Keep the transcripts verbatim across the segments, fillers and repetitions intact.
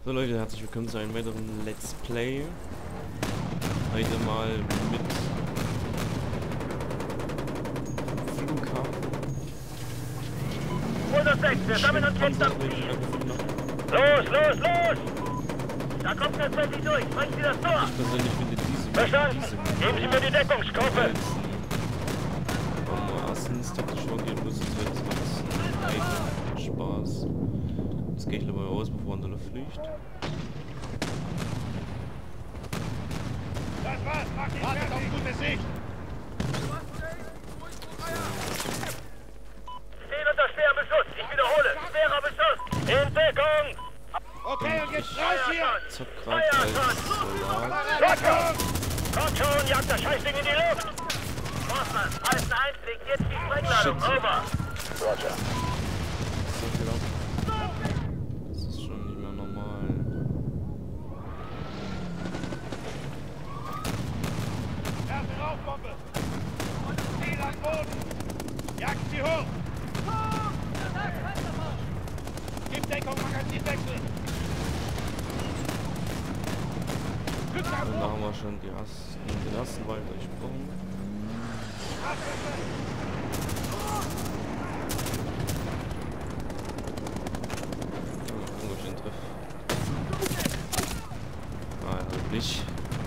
So Leute, herzlich willkommen zu einem weiteren Let's Play. Heute mal mit Flughafen. hundertsechs, wir sammeln uns jetzt am Ziel. Los, los, los! Da kommt das Handy durch, bringen Sie das Tor! Ich persönlich finde diese... Verstanden! Geben Sie mir die Deckungsgruppe! Um erstens taktisch vorgehen muss, zweitens macht es einen Spaß. Jetzt gehe ich lieber raus, bevor er in der Luft fliegt. Das war's, mach ihn fertig! Auf gute Sicht! Stehen unter schwerem Beschuss, ich wiederhole, schwerer Beschuss! In Deckung! Okay, und jetzt raus hier! Zack, gerade als Soldat. Kommt schon, jagt das Scheißding in die Luft! Forstmann, Preis eins legt jetzt die Sprengladung, over! Roger. So viel ab. Das ist schon nicht mehr normal. Erste Rauchbombe! Und Ziel am Boden! Jagt sie hoch! Gib Deckung, Magazinwechsel! Und da haben wir schon die ersten, den ersten Wald durchbrochen. Wo ich den treffe. Ah, ja, nicht.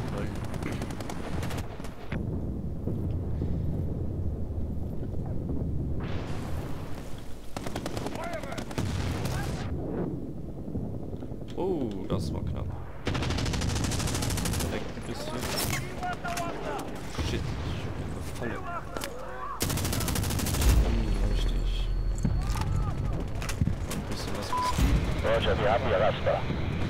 Oh, das war knapp. Direkt ein bisschen. Shit, ich hab eine Falle. Hm, richtig. Ein bisschen was was. Roger, wir haben hier Raster.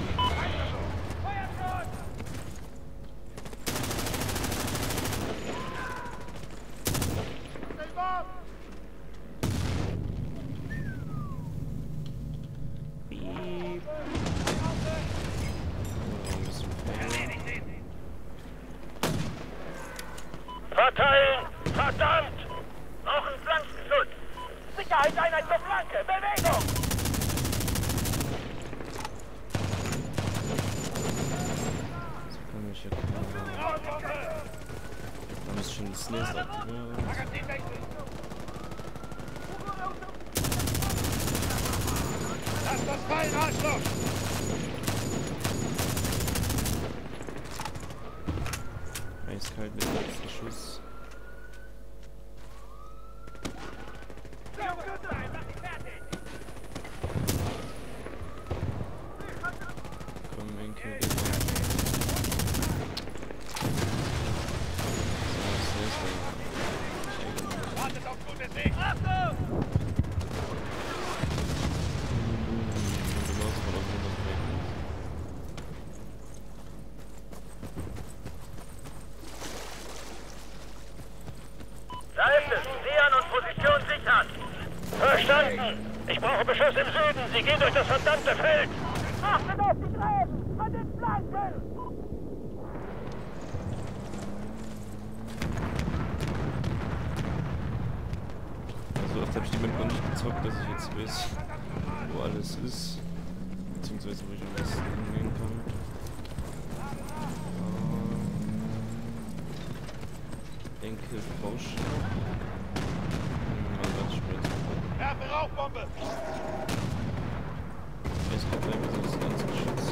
Verteilen! Verdammt! Brauchen Flankenschutz! Sicherheitseinheit zur Flanke! Bewegung! So kann ich hier da ist schon die Snares aktiviert. Lass das fallen, Arschloch! Eiskalt mit dem letzten Schuss. Komm, Enkel, bitte. So, das nächste Mal. Wartet auf gute Sicht! Achtung! Genauso von auf hundert Meter. Da ist es! Nähern und Position sichern! Verstanden! Ich brauche Beschuss im Süden! Sie gehen durch das verdammte Feld! Achtet auf die Gräben! An den Flanken! So oft habe ich die Map noch nicht gezockt, dass ich jetzt weiß, wo alles ist. Beziehungsweise wo ich am besten hingehen kann. Äh, Enkel Bausch. Mal ganz schnell. Werfe Rauchbombe! Es kommt einfach so das ganze Geschütz.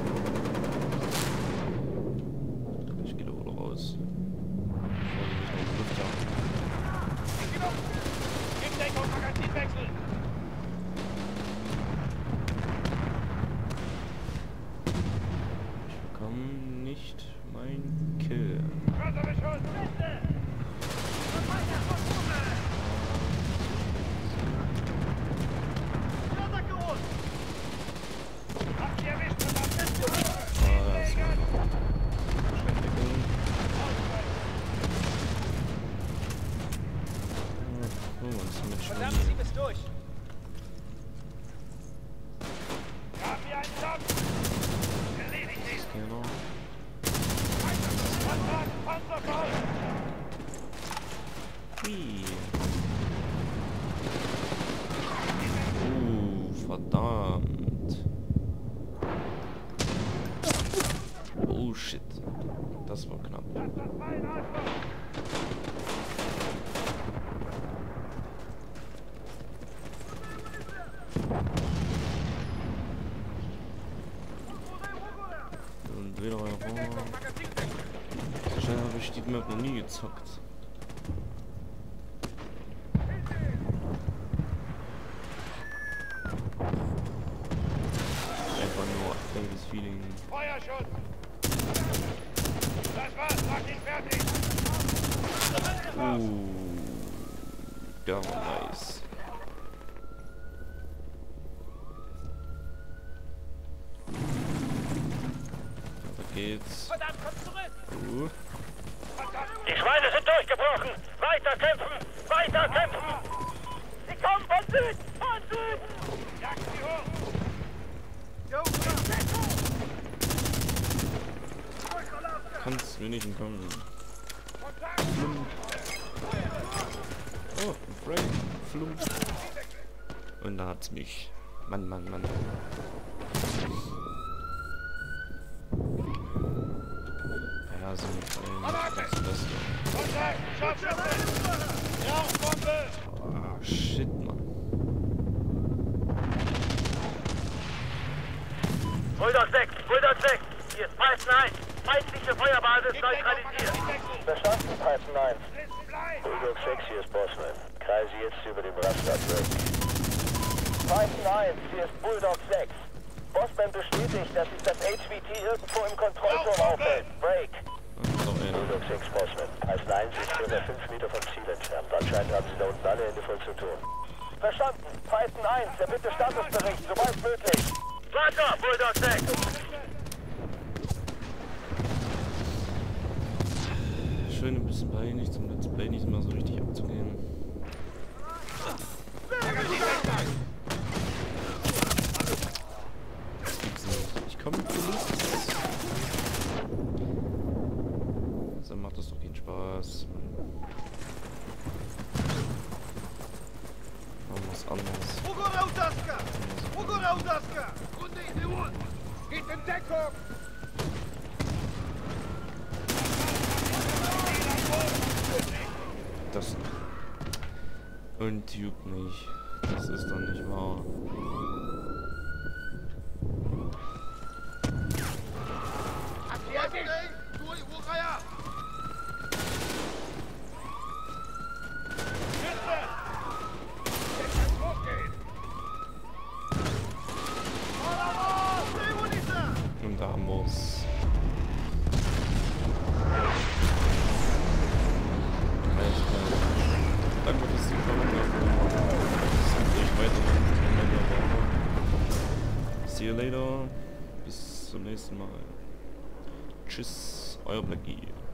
Ich gehe da wohl raus. Bevor die mich noch in die Luft jagen. Gib Deckung, Magazinwechsel! Ich bekomme nicht mein Kill. Körperbeschuss! Habt ihr erwischt, verdammt! Ah, das war noch. Beschäftigung. Oh, uns mit Verdammt, sie Schnee. bis durch. Haben wir einen Job! Erledigt ihn! Genau. Kontakt, Panzerfaust! Hui. Uh, verdammt. Map noch nie gezockt. Einfach nur geiles Feeling. Feuerschutz! Das war's, mach ihn fertig! Uh, der war nice. Weiter geht's. Verdammt, komm zurück! Uh. Die Schweine sind durchgebrochen! Weiter kämpfen! Weiter kämpfen! Sie kommen von Süden! Von Süden! Jagt sie hoch! Kannst mir nicht entkommen. Flum. Oh, ein Frame. Flum. Und da hat's mich. Mann, Mann, Mann. Ja, so ein Frame. Was ist das hier? Ah, shit, Mann. Bulldog sechs! Bulldog sechs! Hier ist Python eins! Feindliche Feuerbasis neutralisiert! Verstanden, Python eins. Bulldog sechs, hier ist Bossman. Kreise jetzt über dem Raster Break. Python eins, hier ist Bulldog sechs. Bossman bestätigt, dass sich das H V T irgendwo im Kontrollturm aufhält. Break. Bulldog sechs, Bossman. Python eins ist circa fünf Meter vom Ziel entfernt. Anscheinend haben sie da unten alle Hände voll zu tun. Verstanden, Python eins, der bitte Statusbericht, sobald möglich. Weiter, Bulldog sechs! Schön ein bisschen peinlich zum Let's Play nicht mal so richtig abzugehen. Das gibt's nicht. Ich komme mit Lust. So macht das doch keinen Spaß. Man muss anders. Geht in Deckung! Das und tut nicht. Das ist doch nicht wahr. Und da muss. Danke fürs Zuschauen. See you later. Bis zum nächsten Mal. Tschüss, euer Blackie.